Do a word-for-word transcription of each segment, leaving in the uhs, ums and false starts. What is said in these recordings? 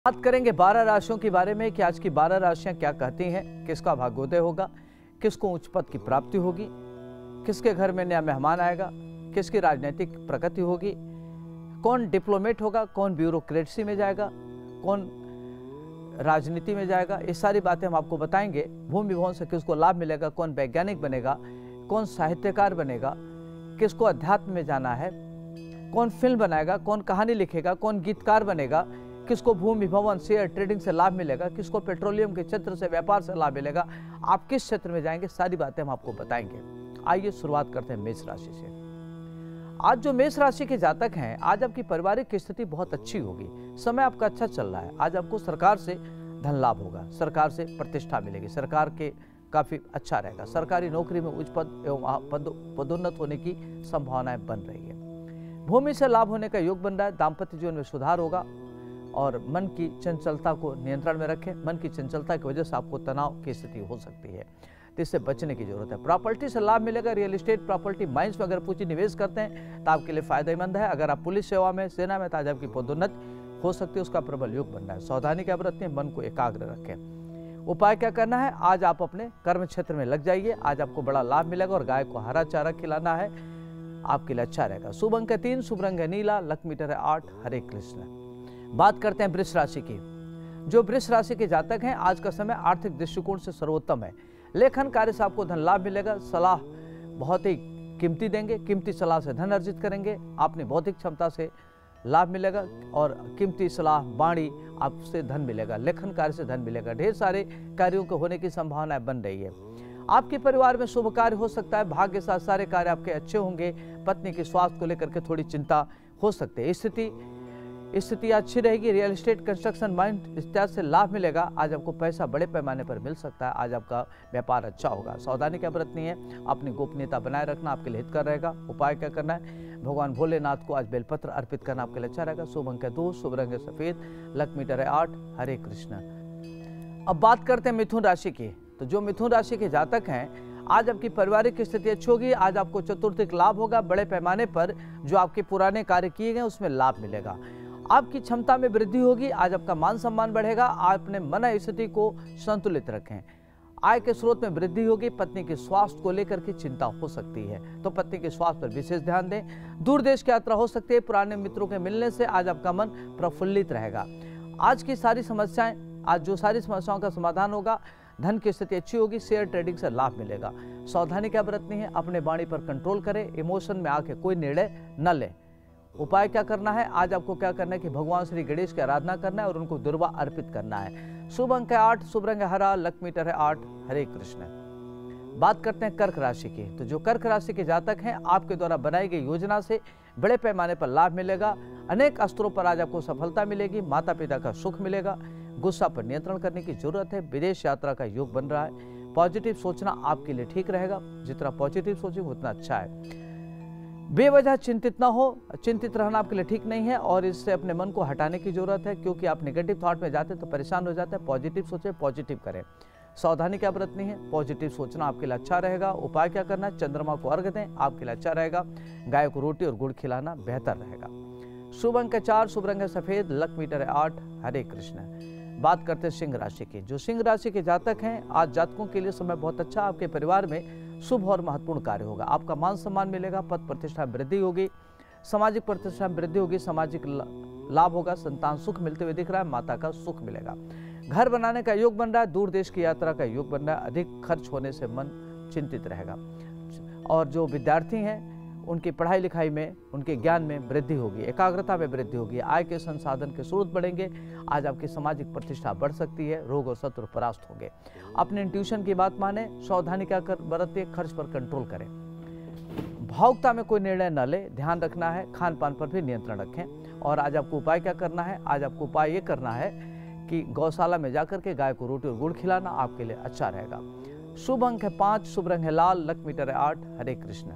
बात करेंगे बारह राशियों के बारे में कि आज की बारह राशियां क्या कहती हैं, किसका भाग्योदय होगा, किसको उच्च पद की प्राप्ति होगी, किसके घर में नया मेहमान आएगा, किसकी राजनीतिक प्रगति होगी, कौन डिप्लोमेट होगा, कौन ब्यूरोक्रेसी में जाएगा, कौन राजनीति में जाएगा। ये सारी बातें हम आपको बताएंगे। भूमि विभवन से किसको लाभ मिलेगा, कौन वैज्ञानिक बनेगा, कौन साहित्यकार बनेगा, किसको अध्यात्म में जाना है, कौन फिल्म बनाएगा, कौन कहानी लिखेगा, कौन गीतकार बनेगा, किसको भूमि भवन शेयर ट्रेडिंग से लाभ मिलेगा, किसको पेट्रोलियम के क्षेत्र से व्यापार से लाभ मिलेगा, आप किस क्षेत्र में जाएंगे, सारी बातें हम आपको बताएंगे। आइए शुरुआत करते हैं मेष राशि से। आज जो मेष राशि के जातक हैं, आज आपकी पारिवारिक स्थिति बहुत अच्छी होगी। समय आपका अच्छा चल रहा है। आज आपको सरकार से धन लाभ होगा, सरकार से प्रतिष्ठा मिलेगी, सरकार के काफी अच्छा रहेगा। सरकारी नौकरी में उच्च पद एवं पद पदोन्नत होने की संभावनाएं बन रही है। भूमि से लाभ होने का योग बन रहा है। दाम्पत्य जीवन में सुधार होगा और मन की चंचलता को नियंत्रण में रखें। मन की चंचलता की वजह से आपको तनाव की स्थिति हो सकती है, तो इससे बचने की जरूरत है। प्रॉपर्टी से लाभ मिलेगा। रियल एस्टेट, प्रॉपर्टी, माइंस में अगर पूंजी निवेश करते हैं तो आपके लिए फायदेमंद है। अगर आप पुलिस सेवा में, सेना में, तो आज आपकी पदोन्नति हो सकती है, उसका प्रबल योग बन रहा है। सावधानी क्या बरतें, मन को एकाग्र रखें। उपाय क्या करना है, आज आप अपने कर्म क्षेत्र में लग जाइए। आज आपको बड़ा लाभ मिलेगा और गाय को हरा चारा खिलाना है, आपके लिए अच्छा रहेगा। शुभ अंक है तीन, शुभ रंग है नीला, लक मीटर है आठ। हरे कृष्ण। बात करते हैं वृष राशि की। जो वृष राशि के जातक हैं, आज का समय आर्थिक दृष्टिकोण से सर्वोत्तम है। लेखन कार्य से आपको धन लाभ मिलेगा। सलाह बहुत ही कीमती देंगे, कीमती सलाह से धन अर्जित करेंगे। अपनी बौद्धिक क्षमता से लाभ मिलेगा और कीमती सलाह, वाणी, आपसे धन मिलेगा। लेखन कार्य से धन मिलेगा। ढेर सारे कार्यों के होने की संभावनाएं बन रही है। आपके परिवार में शुभ कार्य हो सकता है। भाग्य के साथ सारे कार्य आपके अच्छे होंगे। पत्नी के स्वास्थ्य को लेकर के थोड़ी चिंता हो सकती है। स्थिति स्थिति अच्छी रहेगी। रियल एस्टेट, कंस्ट्रक्शन, माइंड इत्यादि से लाभ मिलेगा। आज आपको पैसा बड़े पैमाने पर मिल सकता है। आज आपका व्यापार अच्छा होगा। सावधानी क्या बरतनी है, अपनी गोपनीयता बनाए रखना आपके लिए हितकर रहेगा। उपाय क्या करना है, भगवान भोलेनाथ को आज बेलपत्र अर्पित करना आपके लिए अच्छा रहेगा। शुभ अंक है दो, शुभ रंग है सफेद, लक मीटर है आठ। हरे कृष्ण। अब बात करते हैं मिथुन राशि की। तो जो मिथुन राशि के जातक हैं, आज आपकी पारिवारिक स्थिति अच्छी होगी। आज आपको चतुर्थिक लाभ होगा। बड़े पैमाने पर जो आपके पुराने कार्य किए गए उसमें लाभ मिलेगा। आपकी क्षमता में वृद्धि होगी। आज आपका मान सम्मान बढ़ेगा। आप अपने मन स्थिति को संतुलित रखें। आय के स्रोत में वृद्धि होगी। पत्नी के स्वास्थ्य को लेकर के चिंता हो सकती है, तो पत्नी के स्वास्थ्य पर विशेष ध्यान दें। दूर देश की यात्रा हो सकती है। पुराने मित्रों के मिलने से आज आपका मन प्रफुल्लित रहेगा। आज की सारी समस्याएं आज जो सारी समस्याओं का समाधान होगा। धन की स्थिति अच्छी होगी। शेयर ट्रेडिंग से लाभ मिलेगा। सावधानी क्या बरतनी है, अपने वाणी पर कंट्रोल करें। इमोशन में आके कोई निर्णय न लें। उपाय क्या करना है, आज आपको क्या करना है कि भगवान श्री गणेश की आराधना करना है और उनको दुर्वा अर्पित करना है। शुभ अंक है आठ, शुभ रंग है हरा, लक मीटर है आठ। हरे कृष्ण। बात करते हैं कर्क राशि की। तो जो कर्क राशि के जातक हैं, आपके द्वारा बनाई गई योजना से बड़े पैमाने पर लाभ मिलेगा। अनेक स्तरों पर आज आपको सफलता मिलेगी। माता पिता का सुख मिलेगा। गुस्सा पर नियंत्रण करने की जरूरत है। विदेश यात्रा का योग बन रहा है। पॉजिटिव सोचना आपके लिए ठीक रहेगा। जितना पॉजिटिव सोचेंगे उतना अच्छा है। बेवजह चिंतित ना हो। चिंतित रहना आपके लिए ठीक नहीं है और इससे अपने मन को हटाने की जरूरत है, क्योंकि आप नेगेटिव थॉट में जाते हैं तो परेशान हो जाते हैं। पॉजिटिव सोचें, पॉजिटिव करें। सावधानी क्या बरतनी है, पॉजिटिव सोचना आपके लिए अच्छा रहेगा। उपाय क्या करना है, चंद्रमा को अर्घ दें, आपके लिए अच्छा रहेगा। गाय को रोटी और गुड़ खिलाना बेहतर रहेगा। शुभ अंक है चार, शुभ रंग है सफेद, लक मीटर है आठ। हरे कृष्ण। बात करते हैं सिंह राशि की। जो सिंह राशि के जातक हैं, आज जातकों के लिए समय बहुत अच्छा। आपके परिवार में शुभ और महत्वपूर्ण कार्य होगा। आपका मान सम्मान मिलेगा। पद प्रतिष्ठा में वृद्धि होगी। सामाजिक प्रतिष्ठा में वृद्धि होगी। सामाजिक लाभ होगा। संतान सुख मिलते हुए दिख रहा है। माता का सुख मिलेगा। घर बनाने का योग बन रहा है। दूर देश की यात्रा का योग बन रहा है। अधिक खर्च होने से मन चिंतित रहेगा। और जो विद्यार्थी हैं, उनकी पढ़ाई लिखाई में, उनके ज्ञान में वृद्धि होगी। एकाग्रता में वृद्धि होगी। आय के संसाधन के स्रोत बढ़ेंगे। आज आपकी सामाजिक प्रतिष्ठा बढ़ सकती है। रोग और शत्रु परास्त होंगे। अपने इंट्यूशन की बात माने। सावधानी क्या कर बरतें, खर्च पर कंट्रोल करें। भावुकता में कोई निर्णय न ले। ध्यान रखना है। खान पान पर भी नियंत्रण रखें। और आज आपको उपाय क्या करना है, आज आपको उपाय ये करना है कि गौशाला में जाकर के गाय को रोटी और गुड़ खिलाना आपके लिए अच्छा रहेगा। शुभ अंक है पांच, शुभ रंग है लाल, लक मीटर है आठ। हरे कृष्ण।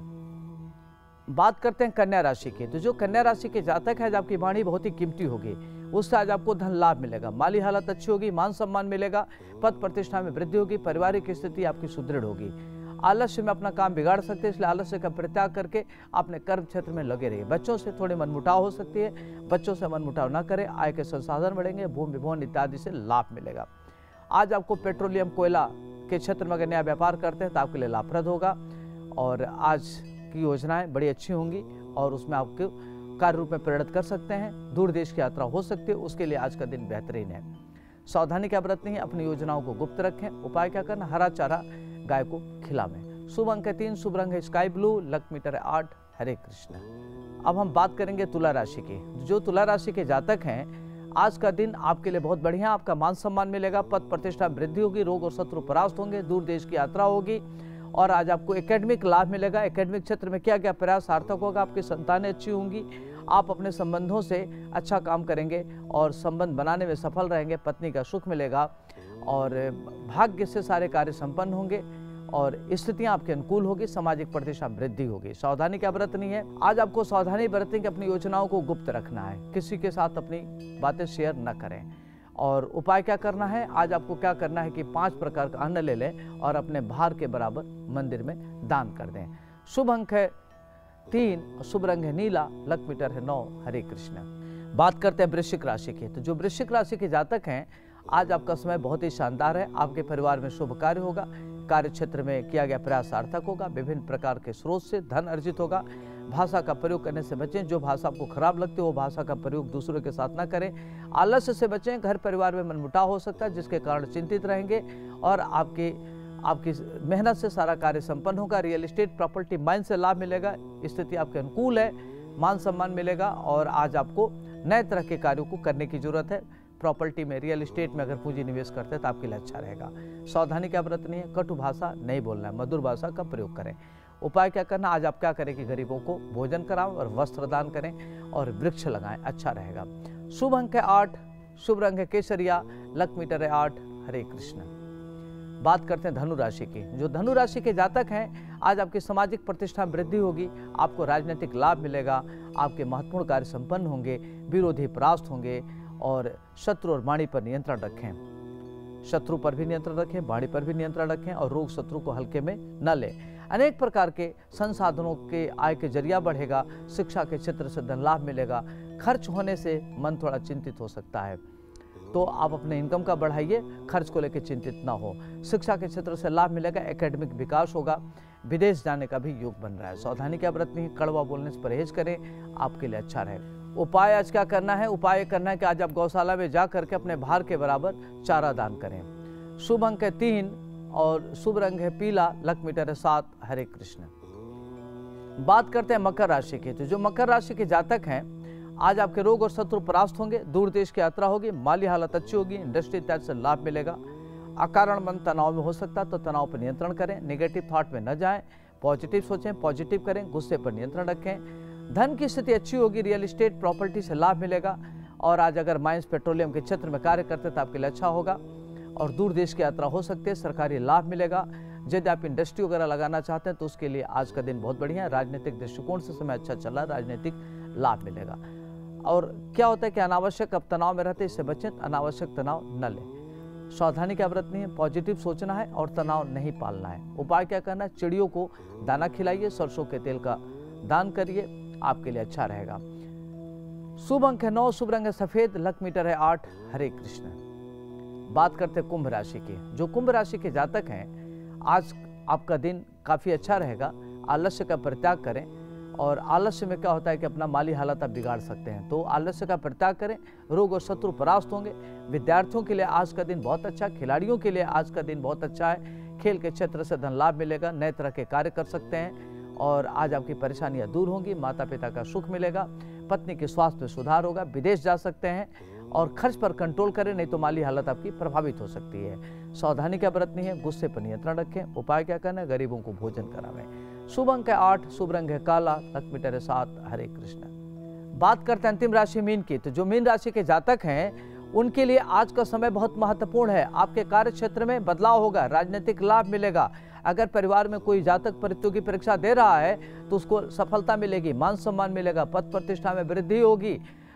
बात करते हैं कन्या राशि की। तो जो कन्या राशि के जातक है, आज आपकी वाणी बहुत ही कीमती होगी। उससे आज आपको धन लाभ मिलेगा। माली हालत अच्छी होगी। मान सम्मान मिलेगा। पद प्रतिष्ठा में वृद्धि होगी। पारिवारिक स्थिति आपकी सुदृढ़ होगी। आलस्य में अपना काम बिगाड़ सकते हैं, इसलिए आलस्य का परित्याग करके अपने कर्म क्षेत्र में लगे रहिए। बच्चों से थोड़ी मनमुटाव हो सकती है, बच्चों से मनमुटाव ना करें। आय के संसाधन बढ़ेंगे, भूमि विभोन इत्यादि से लाभ मिलेगा। आज आपको पेट्रोलियम कोयला के क्षेत्र में अगर नया व्यापार करते हैं तो आपके लिए लाभप्रद होगा और आज की योजनाएं बड़ी अच्छी होंगी और उसमें आपको कार्य रूप में प्रेरित कर सकते हैं। दूर देश की यात्रा हो सकती है, उसके लिए आज का दिन बेहतरीन है। सावधानी क्या बरतनी है, अपनी योजनाओं को गुप्त रखें। उपाय क्या करना, हरा चारा गाय को खिलावें। शुभ अंक है तीन, शुभ रंग है स्काई ब्लू, लक मीटर है आठ। हरे कृष्ण। अब हम बात करेंगे तुला राशि की। जो तुला राशि के जातक हैं, आज का दिन आपके लिए बहुत बढ़िया। आपका मान सम्मान मिलेगा, पद प्रतिष्ठा वृद्धि होगी, रोग और शत्रु परास्त होंगे, दूर देश की यात्रा होगी और आज आपको एकेडमिक लाभ मिलेगा। एकेडमिक क्षेत्र में क्या क्या प्रयास सार्थक होगा, आपकी संतानें अच्छी होंगी, आप अपने संबंधों से अच्छा काम करेंगे और संबंध बनाने में सफल रहेंगे, पत्नी का सुख मिलेगा और भाग्य से सारे कार्य संपन्न होंगे और स्थितियां आपके अनुकूल होगी, सामाजिक प्रतिष्ठा वृद्धि होगी। सावधानी क्या बरतनी है, आज आपको सावधानी बरतनी कि अपनी योजनाओं को गुप्त रखना है, किसी के साथ अपनी बातें शेयर न करें। और उपाय क्या करना है, आज आपको क्या करना है कि पांच प्रकार का अन्न ले लें और अपने भार के बराबर मंदिर में दान कर दें। शुभ अंक है तीन, शुभ रंग है नीला, लक मीटर है नौ। हरे कृष्ण। बात करते हैं वृश्चिक राशि की। तो जो वृश्चिक राशि के जातक हैं, आज आपका समय बहुत ही शानदार है। आपके परिवार में शुभ कार्य होगा, कार्य क्षेत्र में किया गया प्रयास सार्थक होगा, विभिन्न प्रकार के स्रोत से धन अर्जित होगा। भाषा का प्रयोग करने से बचें, जो भाषा आपको खराब लगती है वो भाषा का प्रयोग दूसरों के साथ ना करें। आलस्य से बचें, घर परिवार में मनमुटाव हो सकता है जिसके कारण चिंतित रहेंगे और आपके आपकी मेहनत से सारा कार्य संपन्न होगा। रियल एस्टेट, प्रॉपर्टी, माइन से लाभ मिलेगा, स्थिति आपके अनुकूल है, मान सम्मान मिलेगा और आज आपको नए तरह के कार्यों को करने की जरूरत है। प्रॉपर्टी में, रियल एस्टेट में अगर पूंजी निवेश करते हैं तो आपके लिए अच्छा रहेगा। सावधानी क्या बरतनी है, कटु भाषा नहीं बोलना है, मधुर भाषा का प्रयोग करें। उपाय क्या करना, आज आप क्या करें कि गरीबों को भोजन कराएं और वस्त्र दान करें और वृक्ष लगाएं, अच्छा रहेगा। शुभ अंक है आठ, शुभ रंग है केसरिया, लक मीटर है आठ। हरे कृष्ण। बात करते हैं धनु राशि की। जो धनु राशि के जातक हैं, आज आपकी सामाजिक प्रतिष्ठा वृद्धि होगी, आपको राजनीतिक लाभ मिलेगा, आपके महत्वपूर्ण कार्य संपन्न होंगे, विरोधी परास्त होंगे और शत्रु और वाणी पर नियंत्रण रखें। शत्रु पर भी नियंत्रण रखें, वाणी पर भी नियंत्रण रखें और रोग शत्रु को हल्के में न लें। अनेक प्रकार के संसाधनों के आय के जरिया बढ़ेगा, शिक्षा के क्षेत्र से धन लाभ मिलेगा। खर्च होने से मन थोड़ा चिंतित हो सकता है, तो आप अपने इनकम का बढ़ाइए, खर्च को लेकर चिंतित ना हो। शिक्षा के क्षेत्र से लाभ मिलेगा, एकेडमिक विकास होगा, विदेश जाने का भी योग बन रहा है। सावधानी क्या बरतनी है, कड़वा बोलने से परहेज करें, आपके लिए अच्छा रहे। उपाय आज क्या करना है, उपाय करना है कि आज आप गौशाला में जा करके अपने भार के बराबर चारा दान करें। शुभ अंक है तीन और शुभ रंग है पीला, लक मीटर है सात। हरे कृष्ण। बात करते हैं मकर राशि की। तो जो मकर राशि के जातक हैं, आज आपके रोग और शत्रु परास्त होंगे, दूर देश की यात्रा होगी, माली हालत अच्छी होगी, इंडस्ट्री इत्यादि से लाभ मिलेगा। अकारण मन तनाव में हो सकता है तो तनाव पर नियंत्रण करें, नेगेटिव थॉट में न जाएं, पॉजिटिव सोचें, पॉजिटिव करें, गुस्से पर नियंत्रण रखें। धन की स्थिति अच्छी होगी, रियल एस्टेट प्रॉपर्टी से लाभ मिलेगा और आज अगर माइंस पेट्रोलियम के क्षेत्र में कार्य करते तो आपके लिए अच्छा होगा और दूर देश की यात्रा हो सकती है, सरकारी लाभ मिलेगा। यदि आप इंडस्ट्री वगैरह लगाना चाहते हैं तो उसके लिए आज का दिन बहुत बढ़िया है। राजनीतिक दृष्टिकोण से समय अच्छा चल रहा है, राजनीतिक लाभ मिलेगा। और क्या होता है कि अनावश्यक अब तनाव में रहते, इससे बचें, अनावश्यक तनाव न लें। सावधानी क्या बरतनी है, पॉजिटिव सोचना है और तनाव नहीं पालना है। उपाय क्या करना है, चिड़ियों को दाना खिलाइए, सरसों के तेल का दान करिए, आपके लिए अच्छा रहेगा। शुभ अंक है नौ, शुभ रंग है सफेद, लक मीटर है आठ। हरे कृष्ण। बात करते हैं कुंभ राशि की। जो कुंभ राशि के जातक हैं, आज आपका दिन काफी अच्छा रहेगा। आलस्य का परित्याग करें और आलस्य में क्या होता है कि अपना माली हालत आप बिगाड़ सकते हैं, तो आलस्य का परित्याग करें, रोग और शत्रु परास्त होंगे। विद्यार्थियों के लिए आज का दिन बहुत अच्छा, खिलाड़ियों के लिए आज का दिन बहुत अच्छा है। खेल के क्षेत्र से धन लाभ मिलेगा, नए तरह के कार्य कर सकते हैं और आज आपकी परेशानियां दूर होंगी, माता पिता का सुख मिलेगा, पत्नी के स्वास्थ्य में सुधार होगा, विदेश जा सकते हैं और खर्च पर कंट्रोल करें, नहीं तो माली हालत आपकी प्रभावित हो सकती है। सावधानी क्या बरतनी है, गुस्से पर नियंत्रण रखें। उपाय क्या करना है, गरीबों को भोजन करावें। शुभ अंक है आठ, शुभ रंग है काला, लक मीटर है सात। हरे कृष्ण। बात करते हैं अंतिम राशि मीन की। तो जो मीन राशि के जातक हैं, उनके लिए आज का समय बहुत महत्वपूर्ण है। आपके कार्य क्षेत्र में बदलाव होगा, राजनीतिक लाभ मिलेगा। अगर परिवार में कोई जातक प्रतियोगी परीक्षा दे रहा है तो उसको सफलता मिलेगी, मान सम्मान मिलेगा, पद प्रतिष्ठा में वृद्धि होगी,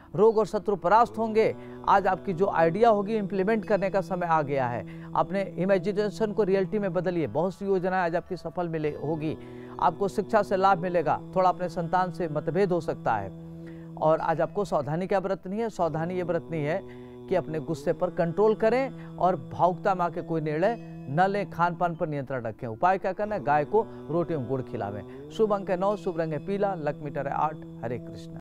रोग और शत्रु परास्त होंगे। आज आपकी जो आइडिया होगी इम्प्लीमेंट करने का समय आ गया है। अपने इमेजिनेशन को रियलिटी में बदलिए। बहुत सी योजनाएं आज आपकी सफल मिले होगी। आपको शिक्षा से लाभ मिलेगा। थोड़ा अपने संतान से मतभेद हो सकता है। और आज आपको सावधानी क्या बरतनी है? सावधानी ये बरतनी है कि अपने गुस्से पर कंट्रोल करें और भावुकता में आके कोई निर्णय न लें। खान पान पर नियंत्रण रखें। उपाय क्या करना है? गाय को रोटी एवं गुड़ खिलावें। शुभ अंक है नौ, शुभ रंग है पीला, लक मीटर है आठ। हरे कृष्ण।